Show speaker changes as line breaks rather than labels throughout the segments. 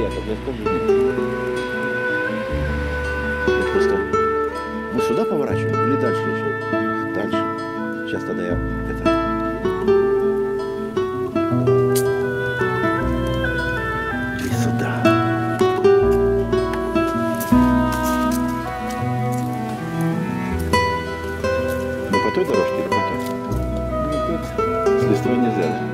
Яков, я скажу. Ну, просто мы сюда поворачиваем или дальше еще? Дальше. Сейчас тогда я это... И сюда. Мы по той дорожке или по той?
Ну, тут
С листвой нельзя, да?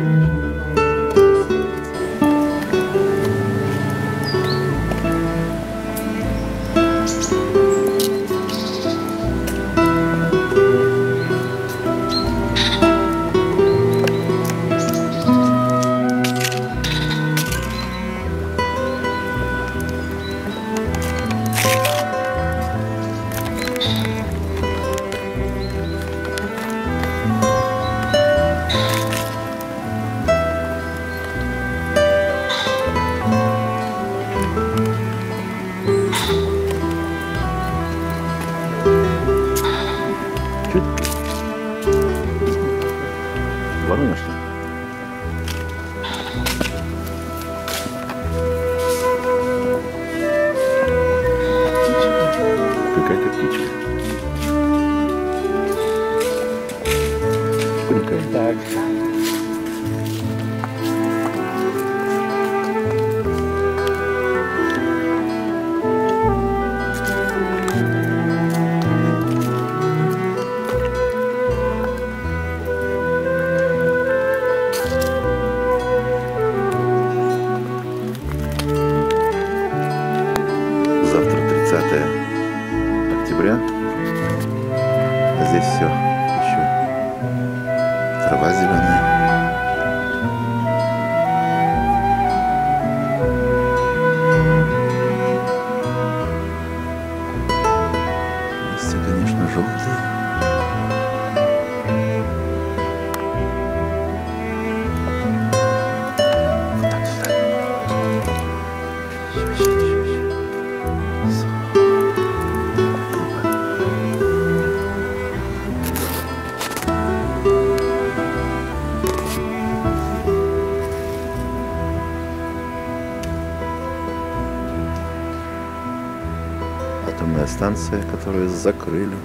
Ворона, что ли? Какая-то птичка. Прикольно.
так.
Завтра 30 октября. А здесь все еще трава зеленая. Листья, конечно, желтые. Вот так сюда. Еще. Атомная станция, которую закрыли.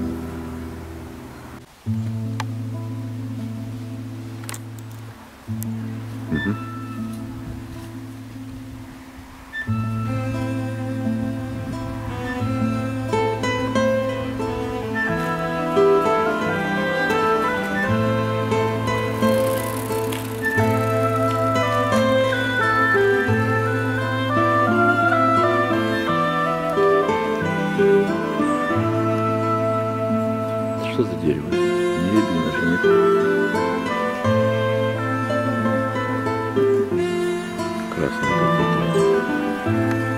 Мгм. Что за дерево? Не видно даже, нет? Красные какие-то.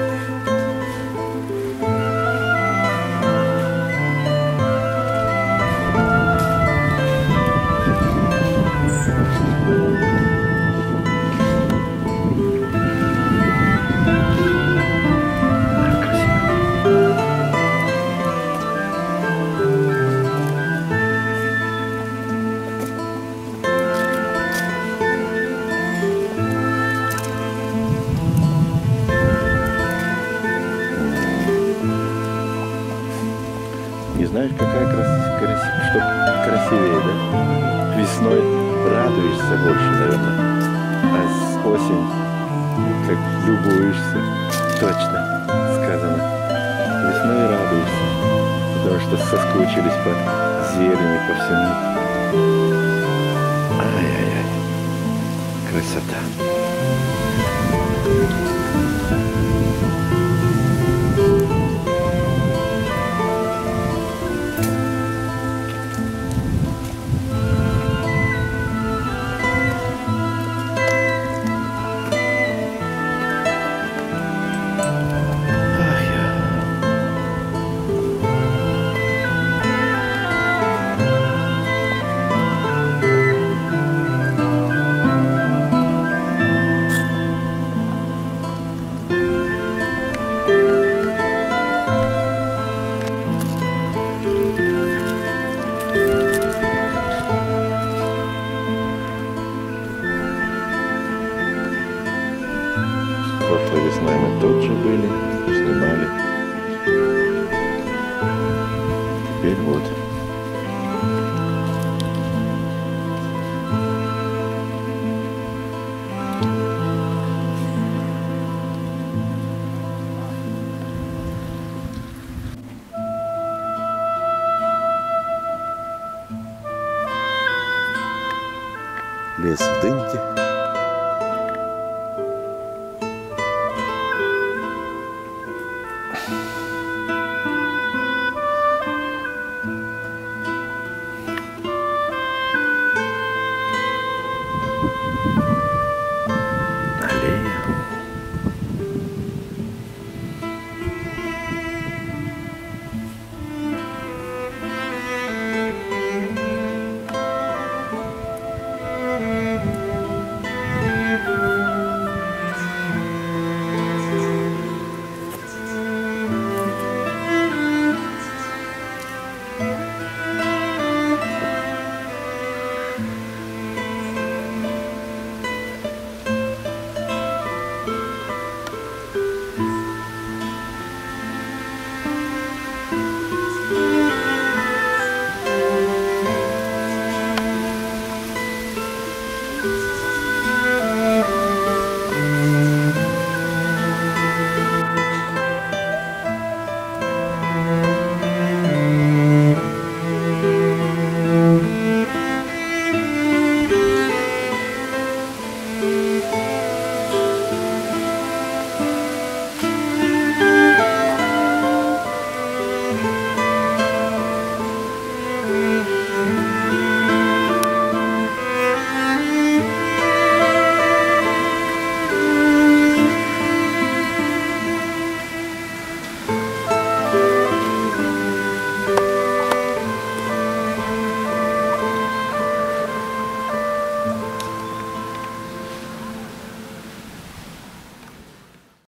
Не знаешь, какая что красивее, да? Весной радуешься больше, наверное. А с осень как любуешься. Точно сказано. Весной радуешься. Потому что соскучились по зелени, по всему. Ай-яй-яй. Красота.
Лес в дымке.